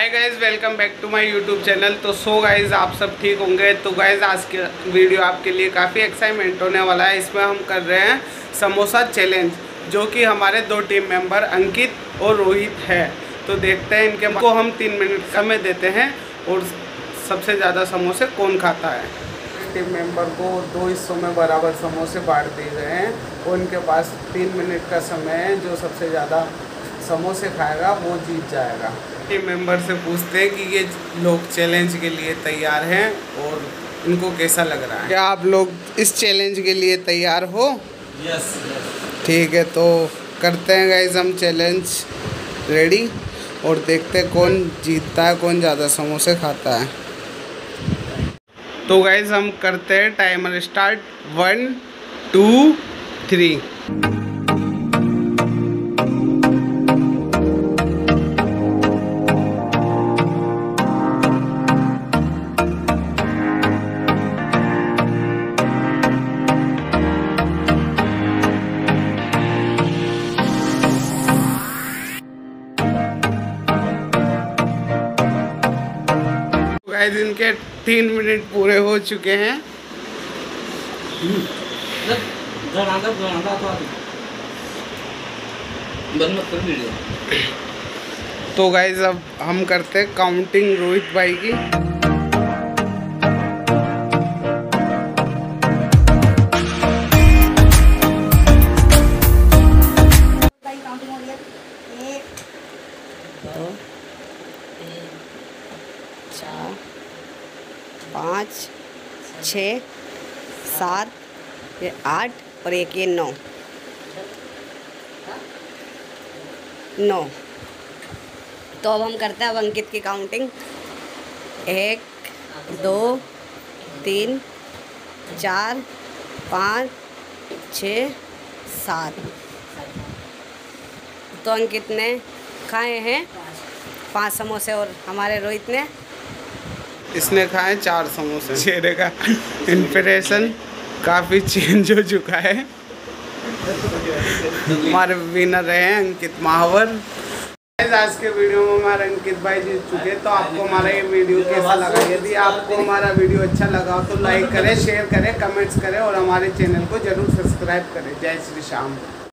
Hi guys, welcome back to my YouTube channel. तो guys आप सब ठीक होंगे। तो गाइज़ आज के वीडियो आपके लिए काफ़ी एक्साइटमेंट होने वाला है। इसमें हम कर रहे हैं समोसा चैलेंज, जो कि हमारे दो टीम मेंबर अंकित और रोहित है। तो देखते हैं इनके को हम 3 मिनट समय देते हैं और सबसे ज़्यादा समोसे कौन खाता है। टीम मेंबर को 2 हिस्सों में बराबर समोसे बांट दिए गए हैं और उनके पास 3 मिनट का समय है। जो सबसे ज़्यादा समोसे खाएगा वो जीत जाएगा। टीम मेंबर से पूछते हैं कि ये लोग चैलेंज के लिए तैयार हैं और इनको कैसा लग रहा है। क्या आप लोग इस चैलेंज के लिए तैयार हो? यस। ठीक है, तो करते हैं गाइस हम चैलेंज रेडी और देखते हैं कौन जीतता है, कौन ज़्यादा समोसे खाता है। तो गाइस हम करते हैं टाइमर स्टार्ट। 1 2 3। गाइस इनके 3 मिनट पूरे हो चुके हैं। तो गाइस अब हम करते हैं काउंटिंग रोहित भाई की। काउंटिंग हो रही है। 1 2 3 4 5 6 7 ये 8 और एक ये 9। तो अब हम करते हैं अब अंकित की काउंटिंग। 1 2 3 4 5 6 7। तो अंकित ने खाए हैं 5 समोसे और हमारे रोहित ने इसने खाए 4 समोसे। चेहरे का इंप्रेशन काफ़ी चेंज हो चुका है। हमारे विनर रहे हैं अंकित महावर। आज के वीडियो में हमारे अंकित भाई जीत चुके। तो आपको हमारा ये वीडियो कैसा लगा? यदि आपको हमारा वीडियो अच्छा लगा तो लाइक करें, शेयर करें, कमेंट्स करें और हमारे चैनल को जरूर सब्सक्राइब करें। जय श्री श्याम।